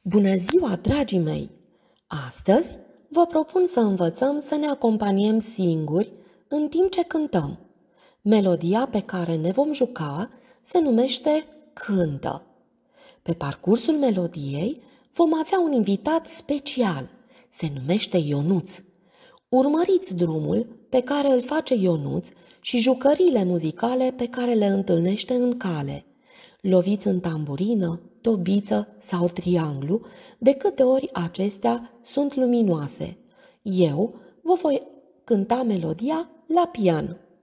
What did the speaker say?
Bună ziua, dragii mei! Astăzi vă propun să învățăm să ne acompaniem singuri în timp ce cântăm. Melodia pe care ne vom juca se numește Cântă. Pe parcursul melodiei vom avea un invitat special, se numește Ionuț. Urmăriți drumul pe care îl face Ionuț și jucăriile muzicale pe care le întâlnește în cale. Loviți în tamburină, tobiță sau trianglu, de câte ori acestea sunt luminoase. Eu vă voi cânta melodia la pian.